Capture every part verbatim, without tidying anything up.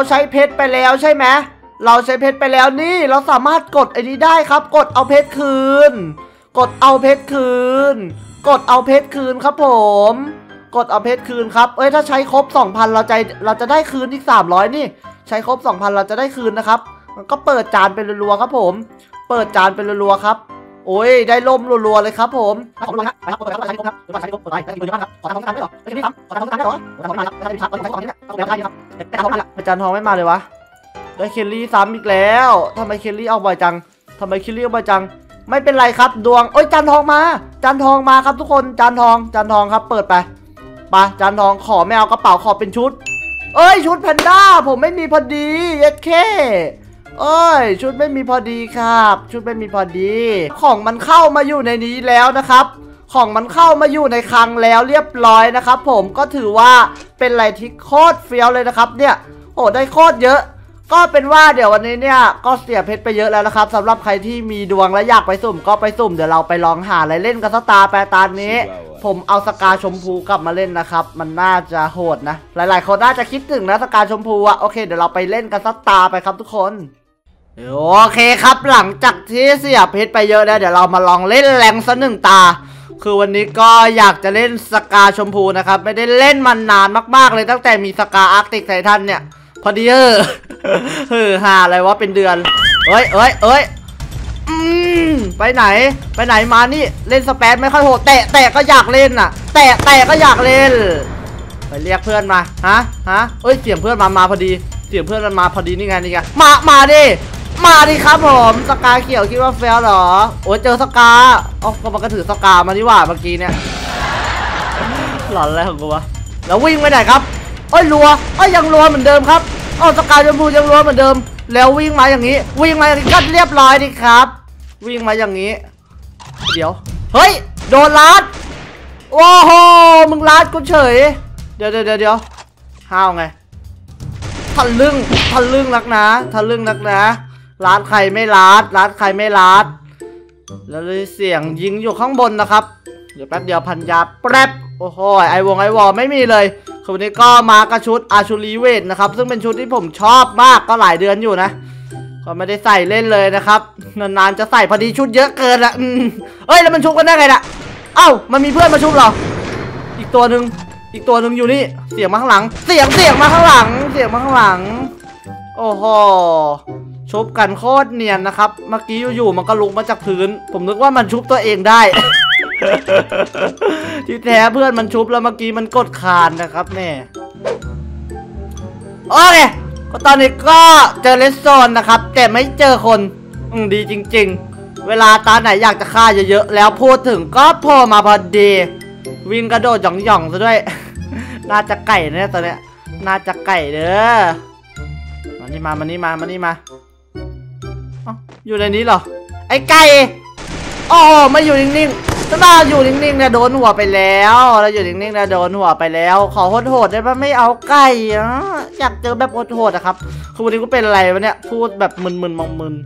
ใช้เพชรไปแล้วใช่ไหมเราใช้เพชรไปแล้วนี่เราสามารถกดไอ้นี้ได้ครับกดเอาเพชรคืนกดเอาเพชรคืนกดเอาเพชรคืนครับผมกดเอาเพชรคืนครับเอ้ยถ้าใช้ครบ สองพัน เราจะเราจะได้คืนอีกสามร้อยนี่ใช้ครบ สองพัน เราจะได้คืนนะครับก็เปิดจานเป็นรัวๆครับผมเปิดจานเป็นรัวๆครับโอ้ยได้ล่มรัวๆเลยครับผมขอบคุณครับไปครับไปครับไปครับไปครับไปครับไปครับไปครับขอทำทำได้หรอไม่ใช่ทำขอทำทำได้หรอขอทำทำได้หรอไม่ใช่ทำขอทำทำได้ต้องได้ครับแต่ทำได้อาจารย์ทองไม่มาเลยวะได้เคลลี่ซ้ำอีกแล้วทำไมเคลลี่เอาบ่อยจังทำไมเคลลี่เอาบ่อยจังไม่เป็นไรครับดวงโอ้ยจานทองมาจานทองมาครับทุกคนจานทองจานทองครับเปิดไปไปจานทองขอไม่เอากระเป๋าขอเป็นชุดเอ้ยชุดแพนด้าผมไม่มีพอดีเย็ดแค่เอ้ยชุดไม่มีพอดีครับชุดไม่มีพอดีของมันเข้ามาอยู่ในนี้แล้วนะครับของมันเข้ามาอยู่ในคลังแล้วเรียบร้อยนะครับผมก็ถือว่าเป็นอะไรที่โคตรเฟี้ยวเลยนะครับเนี่ยโอ้ได้โคตรเยอะก็เป็นว่าเดี๋ยววันนี้เนี่ยก็เสียเพชรไปเยอะแล้วนะครับสำหรับใครที่มีดวงและอยากไปสุ่มก็ไปสุ่มเดี๋ยวเราไปลองหาอะไรเล่นกันสตาร์แปรตานี้ผมเอาสกาชมพูกลับมาเล่นนะครับมันน่าจะโหดนะหลายๆคนน่าจะคิดถึงนะสกาชมพูอะโอเคเดี๋ยวเราไปเล่นกันสตาร์ไปครับทุกคนโอเคครับหลังจากที่เสียเพชรไปเยอะแล้วเดี๋ยวเรามาลองเล่นแรงสักหนึ่งตาคือวันนี้ก็อยากจะเล่นสกาชมพูนะครับไม่ได้เล่นมันนานมากๆเลยตั้งแต่มีสกาอาร์กติกไททันเนี่ยพอดีเออเฮ้อหาอะไรวะเป็นเดือนเอ้ยเอ้ยเอ้ยอืมไปไหนไปไหนมานี่เล่นสเปซไม่ค่อยโหดแตะแตะก็อยากเล่นน่ะแตะแตะก็อยากเล่นไปเรียกเพื่อนมาฮะฮะเอ้ยเสียงเพื่อนมามาพอดีเสียงเพื่อนมันมาพอดีนี่ไงนี่ไงมามาดิมาดิครับผมสกาเขียวคิดว่าเฟลหรอโอ้ยเจอสกาอ๋อก็มันก็ถือสกามานี่ว่าเมื่อกี้เนี่ยหลอนอะไรของกูวะแล้ววิ่งไปไหนครับเอ้ยรัวเอ้ยยังรัวเหมือนเดิมครับอ๋อสกาชมพูยังรัวเหมือนเดิมแล้ววิ่งมาอย่างนี้วิ่งมาอย่างนี้ก็เรียบร้อยดิครับวิ่งมาอย่างนี้เดี๋ยวเฮ้ยโดนลัดโอ้โหมึงลัดกูเฉยเดี๋ยวเดี๋ยวเดี๋ยวห้าวไงทะลึ่งทะลึ่งนักนะทะลึ่งนักนะลัดใครไม่ลัดลัดใครไม่ลัดแล้วเลยเสียงยิงอยู่ข้างบนนะครับเดี๋ยวแป๊บเดียวพันยาแป๊บโอ้โหไอวงไอวอไม่มีเลยคือวันนี้ก็มากระชุดอาชูรีเวทนะครับซึ่งเป็นชุดที่ผมชอบมากก็หลายเดือนอยู่นะก็ไม่ได้ใส่เล่นเลยนะครับนานๆจะใส่พอดีชุดเยอะเกินละอืมเอ้ยแล้วมันชุบกันได้ไงล่ะเอ้ามันมีเพื่อนมาชุบเหรออีกตัวหนึ่งอีกตัวหนึ่งอยู่นี่เสียงมาข้างหลังเสียงเสียงมาข้างหลังเสียงมาข้างหลังโอ้โหชุบกันโคตรเนียนนะครับเมื่อกี้อยู่ๆมันก็ลุกมาจากพื้นผมนึกว่ามันชุบตัวเองได้ ที่แท้เพื่อนมันชุบแล้วเมื่อกี้มันกดคานนะครับแน่โอเคก็ตอนนี้ก็เจอเลสโซนนะครับแต่ไม่เจอคนอืมดีจริงๆเวลาตาไหนอยากจะฆ่าเยอะๆแล้วพูดถึงก็โผล่มาพอดีวิ่งกระโดดหย่องๆซะด้วย น่าจะไก่เนี่ยตอนเนี้ยน่าจะไก่เด้อมานี่มามานี่มามานี่มาอ๋ออยู่ในนี้เหรอไอ้ไก่อ๋อไม่อยู่นิ่งๆถ้าเราอยู่นิ่งๆเนี่ยโดนหัวไปแล้วเราอยู่นิ่งๆเนี่ยโดนหัวไปแล้วขอโหดๆได้ปะไม่เอาไก่อะอยากเจอแบบโหดๆนะครับคือวันนี้กูเป็นอะไรวะเนี่ยพูดแบบมึนๆมองมึน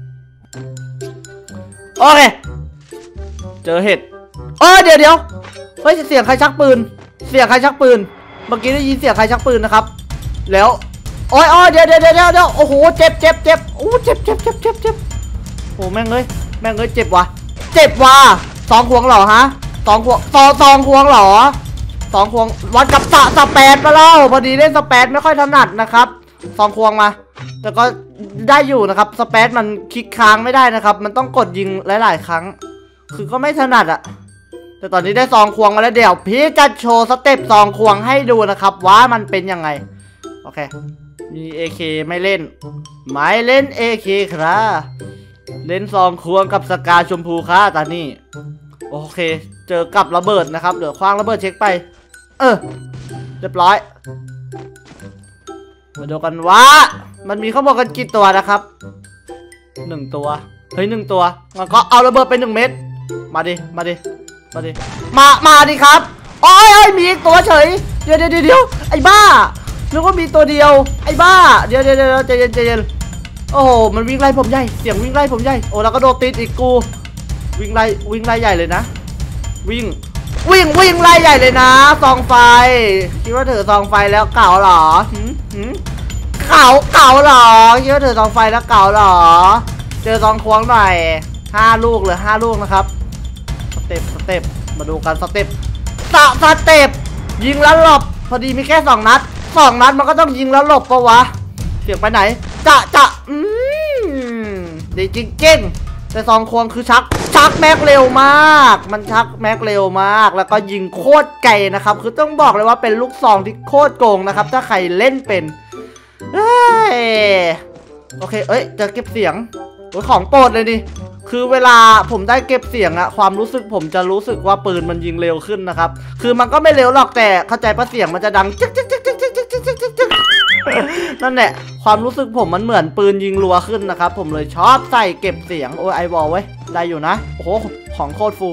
โอเคเจอเห็ดเออเดี๋ยวเดี๋ยวเฮ้ยเสียงใครชักปืนเสียงใครชักปืนเมื่อกี้ได้ยินเสียงใครชักปืนนะครับแล้วโอ้ยโอ้ยเดี๋ยวเดี๋ยวเดี๋ยวเดี๋ยวโอ้โหเจ็บเจ็บเจ็บโอ้เจ็บเจ็บเจ็บเจ็บเจ็บโอ้แม่งเลยแม่งเลยเจ็บว่ะเจ็บว่ะสองควงเหรอฮะสองควงสองสองควงเหรอสองควงวัดกับสะสเปดมาแล้วพอดีเล่นสเปดไม่ค่อยถนัดนะครับสองควงมาแต่ก็ได้อยู่นะครับสเปดมันคลิกค้างไม่ได้นะครับมันต้องกดยิงหลายๆครั้งคือก็ไม่ถนัดอะแต่ตอนนี้ได้ซองควงมาแล้วเดี๋ยวพี่จะโชว์สเต็ปซองควงให้ดูนะครับว่ามันเป็นยังไงโอเคมี เอ เค ไม่เล่นไม่เล่น เอ เค ครับเล่นซองควงกับสกาชมพูค่ะตอนนี้โอเคเจอกับระเบิดนะครับเดี๋ยวคว้างระเบิดเช็คไปเออเรียบร้อยมาดูกันว่ามันมีข้างบนกันกี่ตัวนะครับหนึ่งตัวเฮ้ยหนึ่งตัวงั้นก็เอาระเบิดไปหนึ่งเม็ดมาดิมาดิมาดิมามาดิครับโอ้ยโอ้ยมีอีกตัวเฉยเดี๋ยวเดี๋ยวเดี๋ยวไอ้บ้านึกว่ามีตัวเดียวไอ้บ้าเดี๋ยวเดี๋ยวเดี๋ยวใจเย็นใจเย็นโอ้โหมันวิ่งไล่ผมใหญ่เสียงวิ่งไล่ผมใหญ่โอ้แล้วก็โดดติดอีกกูวิ่งไล่วิ่งไล่ใหญ่เลยนะวิ่งวิ่งวิ่งไล่ใหญ่เลยนะซองไฟคิดว่าถือซองไฟแล้วเก่าหรอหืมหืมเก่าเก่าหรอคิดว่าถือซองไฟแล้วเก่าหรอเจอซองควงหน่อยห้าลูกหรือห้าลูกนะครับสเต็ปสเต็ปมาดูกันสเต็ปสะสเต็ปยิงแล้วหลบพอดีมีแค่สองนัดสองนัดมันก็ต้องยิงแล้วหลบปะวะเสียงไปไหนจะจะอืมดีจริงจริงแต่ซองควงคือชักชักแม็กเร็วมากมันชักแม็กเร็วมากแล้วก็ยิงโคตรไกลนะครับคือต้องบอกเลยว่าเป็นลูกซองที่โคตรโกงนะครับถ้าใครเล่นเป็นเฮ้ยโอเคเอ้ยจะเก็บเสียงโอ้ยของโปรดเลยดิคือเวลาผมได้เก็บเสียงอะความรู้สึกผมจะรู้สึกว่าปืนมันยิงเร็วขึ้นนะครับคือมันก็ไม่เร็วหรอกแต่เข้าใจปะเสียงมันจะดังจึ๊กจึ๊กจึ๊กจึ๊กจึ๊กจึ๊กจึ๊กจึ๊กจึ๊กนั่นแหละความรู้สึกผมมันเหมือนปืนยิงรัวขึ้นนะครับผมเลยชอบใส่เก็บเสียงโอ้ยไอวอลไว้ได้อยู่นะโอ้โหของโคตรฟู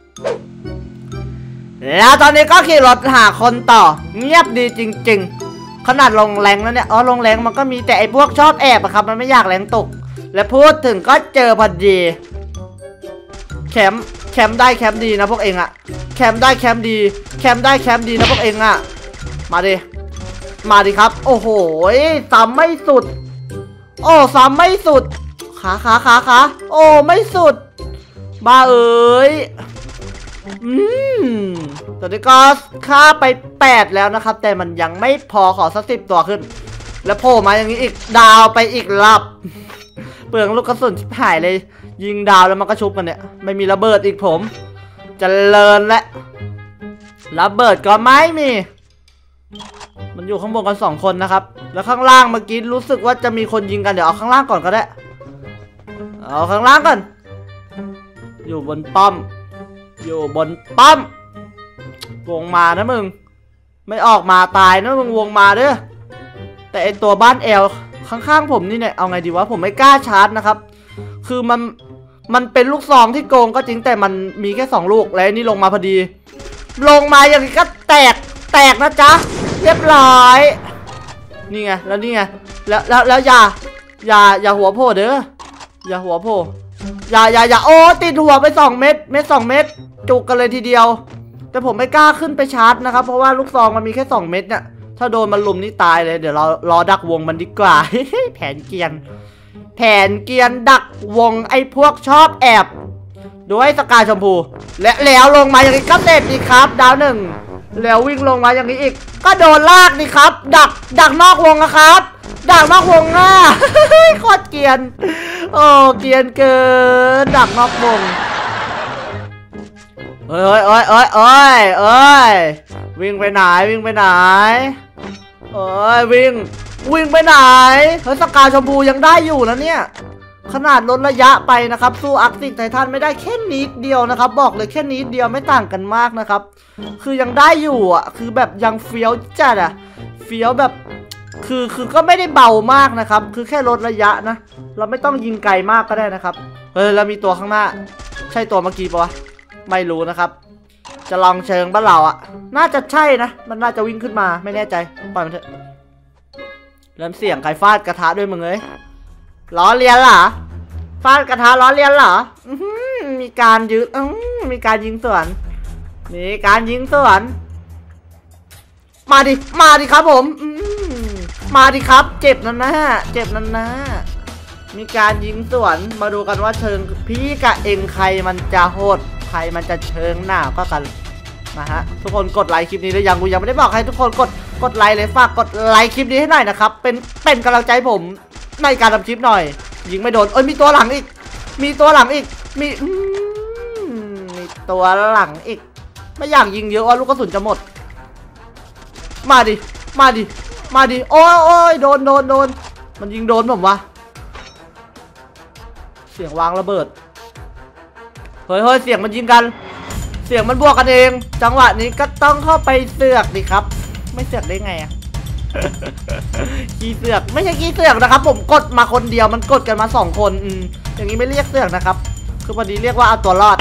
แล้วตอนนี้ก็ขี่รถหาคนต่อเงียบดีจริงๆขนาดลงแรงแล้วเนี่ยอ๋อลงแรงมันก็มีแต่ไอพวกชอบแอบอะครับมันไม่อยากแรงตกและพูดถึงก็เจอพอดีแคมป์แคมป์ได้แคมป์ดีนะพวกเองอะแคมป์ได้แคมป์ดีแคมป์ได้แคมป์ดีนะพวกเองอะมาดิมาดิครับโอ้โหซ้ำไม่สุดโอ้ซ้ำไม่สุดขาขาขาขาโอ้ไม่สุดบ้าเอ๋ยอืมตอนนี้ก็ฆ่าไปแปดแล้วนะครับแต่มันยังไม่พอขอสักสิบตัวขึ้นแล้วโผล่มาอย่างนี้อีกดาวไปอีกลับเปลืองลูกกระสุนชิบหายเลยยิงดาวแล้วมันก็ชุบกันเนี่ยไม่มีระเบิดอีกผมเจริญและระเบิดก็ไม่มีมันอยู่ข้างบนกันสองคนนะครับแล้วข้างล่างเมื่อกี้รู้สึกว่าจะมีคนยิงกันเดี๋ยวเอาข้างล่างก่อนก็ได้เอาข้างล่างก่อนอยู่บนป้อมอยู่บนป้อมวงมานะมึงไม่ออกมาตายนะมึงวงมาเด้อแต่ไอตัวบ้านแอลข้างๆผมนี่เนี่ยเอาไงดีวะผมไม่กล้าชาร์จนะครับคือมันมันเป็นลูกซองที่โกงก็จริงแต่มันมีแค่สองลูกแล้วนี่ลงมาพอดีลงมาอย่างนี้ก็แตกแตกนะจ๊ะเรียบร้อยนี่ไงแล้วนี่ไงแล้วแล้วแล้วอย่าอย่าอย่าหัวโผล่เด้ออย่าหัวโผล่อย่าอย่าอย่าโอ้ติดหัวไปสองเม็ดเม็ดสองเม็ดจุกกันเลยทีเดียวแต่ผมไม่กล้าขึ้นไปชาร์จนะครับเพราะว่าลูกซองมันมีแค่สองเม็ดเนี่ยถ้าโดนมันลุมนี่ตายเลยเดี๋ยวเรารอดักวงมันดีกว่า แผนเกียนแผนเกียนดักวงไอ้พวกชอบแอบด้วยสกายชมพูและแล้วลงมาอย่างนี้ก็เด็ดดีครับดาวหนึ่งแล้ววิ่งลงมาอย่างนี้อีกก็โดนลากดีครับดักดักนอกวงนะครับดักนอกวงอ่ะ โคตรเกียนโอ้เกียนเกินดักนอกวงเอ้ยเอ้ยเอ้ยเอ้ยเอ้ยวิ่งไปไหนวิ่งไปไหนเอ้ยวิ่งวิ่งไปไหนเฮ้ยสกาชมพูยังได้อยู่นะเนี่ยขนาดลดระยะไปนะครับสู้อาร์กติกไททันไม่ได้แค่นิดเดียวนะครับบอกเลยแค่นิดเดียวไม่ต่างกันมากนะครับคือยังได้อยู่อ่ะคือแบบยังเฟี้ยวจัดอ่ะเฟี้ยวแบบคือคือก็ไม่ได้เบามากนะครับคือแค่ลดระยะนะเราไม่ต้องยิงไกลมากก็ได้นะครับเฮ้ยแล้วมีตัวข้างหน้าใช่ตัวเมื่อกี้ปะวะไม่รู้นะครับจะลองเชิงบ้านเราอ่ะน่าจะใช่นะมันน่าจะวิ่งขึ้นมาไม่แน่ใจปล่อยมันเถอะเริ่มเสียงใครฟาดกระทะด้วยมึงเอ้ยล้อเลียนเหรอฟาดกระทะล้อเลียนเหรอมีการยืดมีการยิงสวนมีการยิงสวนมาดิมาดิครับผมมาดิครับเจ็บนั่นนะเจ็บนั่นนะมีการยิงสวนมาดูกันว่าเชิงพี่กับเองใครมันจะโหดใครมันจะเชิงหน้าก็กันนะฮะทุกคนกดไลค์คลิปนี้หรือยังกูยังไม่ได้บอกให้ทุกคนกดกดไลค์เลยฝากกดไลค์คลิปนี้ให้หน่อยนะครับเป็นเป็นกำลังใจผมในการทำคลิปหน่อยยิงไม่โดนเอ้ยมีตัวหลังอีกมีตัวหลังอีกมีมีตัวหลังอีกไม่อยากยิงเยอะว่าลูกกระสุนจะหมดมาดิมาดิมาดิโอ้ยโอ้ยโดนโดนโดนมันยิงโดนผมวะเสียงวางระเบิดเฮ้ยเฮ้ยเสียงมันยิงกันเสียงมันบวกกันเองจังหวะนี้ก็ต้องเข้าไปเสือกดิครับไม่เสือกได้ไงอะ ขี้เสือกไม่ใช่ขี้เสือกนะครับผมกดมาคนเดียวมันกดกันมาสองคนอืมอย่างนี้ไม่เรียกเสือกนะครับคือพอดีเรียกว่าเอาตัวรอด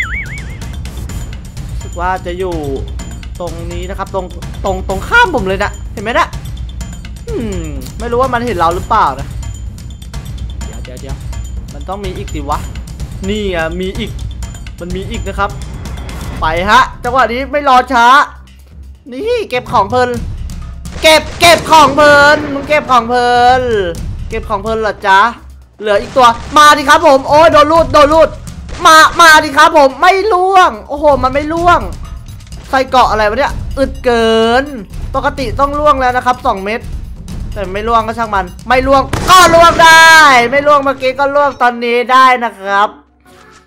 รู้สึกว่าจะอยู่ตรงนี้นะครับตรงตรงตรงข้ามผมเลยนะเห็นไหมนะอืมไม่รู้ว่ามันเห็นเราหรือเปล่านะเดี๋ยวเดี๋ยวเดี๋ยวมันต้องมีอีกสิวะนี่อ่ะมีอีกมันมีอีกนะครับไปฮะจังหวะนี้ไม่รอช้านี่เก็บของเพลินเก็บเก็บของเพลินมึงเก็บของเพลินเก็บของเพลินเหรอจ๊ะเหลืออีกตัวมาดิครับผมโอ้ยโดนลูดโดนลูดมามาดิครับผมไม่ล่วงโอ้โหมันไม่ล่วงใส่เกาะอะไรวะเนี่ยอึดเกินปกติต้องล่วงแล้วนะครับสองเม็ดแต่ไม่ล่วงก็ช่างมันไม่ล่วงก็ล่วงได้ไม่ล่วงเมื่อกี้ก็ล่วงตอนนี้ได้นะครับ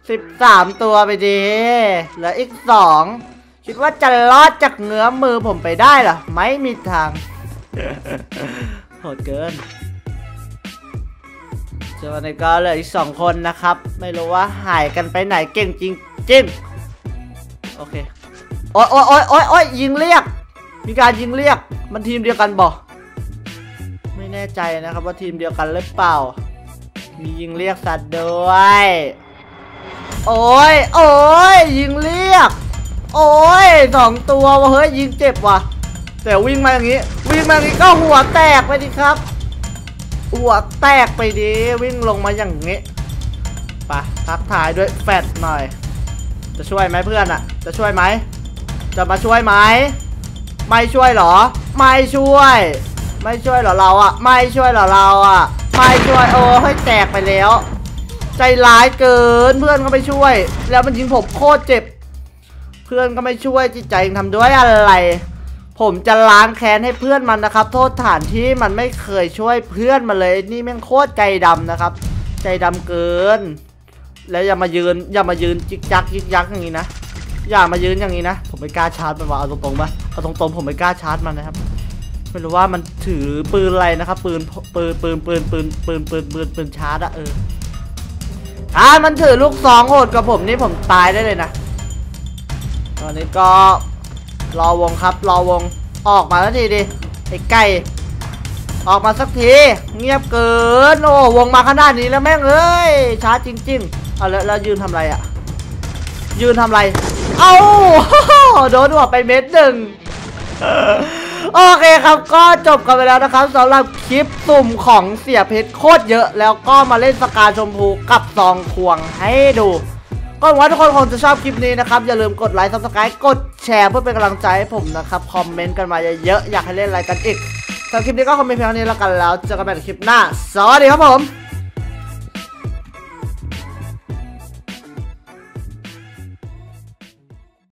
สิบสามตัวไปดีเหลืออีกสองคิดว่าจะรอดจากเงื้อมมือผมไปได้เหรอไม่มีทาง โหดเกินส่วนนี้ก็เหลืออีกสองคนนะครับไม่รู้ว่าหายกันไปไหนเก่งจริงจริงโอเคโอ๊ยโอ๊ยโอ๊ยโอ๊ยโอ๊ยยิงเรียกมีการยิงเรียกมันทีมเดียวกันบ่ไม่แน่ใจนะครับว่าทีมเดียวกันหรือเปล่ามียิงเรียกสัตว์ด้วยโอ้ยโอ้ยยิงเรียกโอ้ยสองตัววะเฮ้ยยิงเจ็บว่ะแต่วิ่งมาอย่างนี้วิ่งมาอย่างนี้ก็หัวแตกไปดิครับหัวแตกไปดิวิ่งลงมาอย่างนี้ไปทักทายด้วยแฟดหน่อยจะช่วยไหมเพื่อนอ่ะจะช่วยไหมจะมาช่วยไหมไม่ช่วยหรอไม่ช่วยไม่ช่วยหรอเราอ่ะไม่ช่วยหรอเราอ่ะไม่ช่วยโอ้ให้แตกไปแล้วใจร้ายเกินเพื่อนก็ไม่ช่วยแล้วมันยิงผมโคตรเจ็บเพื่อนก็ไม่ช่วยจิตใจทำด้วยอะไรผมจะล้างแค้นให้เพื่อนมันนะครับโทษฐานที่มันไม่เคยช่วยเพื่อนมาเลยนี่แม่งโคตรใจดำนะครับใจดำเกินแล้วอย่ามายืนอย่ามายืนจิกจักจิกยักอย่างนี้นะอย่ามายืนอย่างนี้นะผมไม่กล้าชาร์จมันว่าเอาตรงๆปะเอาตรงๆผมไม่กล้าชาร์จมันนะครับไม่รู้ว่ามันถือปืนอะไรนะครับปืนปืนปืนปืนปืนปืนปืนปืนปืนชาร์จอะเอออ่ามันถือลูกซองโหดกับผมนี่ผมตายได้เลยนะตอนนี้ก็รอวงครับรอวงออกมาสักทีดิไอ้ไก่ออกมาสักทีเงียบเกินโอ้วงมาขนาดนี้แล้วแม่งเอ้ยช้าจริงๆเอาแล้วแล้วยืนทำอะไรอะยืนทำอะไรเอ้าโดนหัวไปเม็ดหนึ่งโอเคครับก็จบกันไปแล้วนะครับสำหรับคลิปสุ่มของเสียเพชรโคตรเยอะแล้วก็มาเล่นสกาชมพูกับซองควงให้ดูก็หวังว่าทุกคนคงจะชอบคลิปนี้นะครับอย่าลืมกดไลค์ซับสไครต์กดแชร์เพื่อเป็นกำลังใจให้ผมนะครับคอมเมนต์กันมาเยอะๆอยากให้เล่นอะไรกันอีกสำหรับคลิปนี้ก็คอมเมนต์เพียงเท่านี้แล้วกันแล้วเจอกันใหม่ในคลิปหน้าสวัสดีครับผม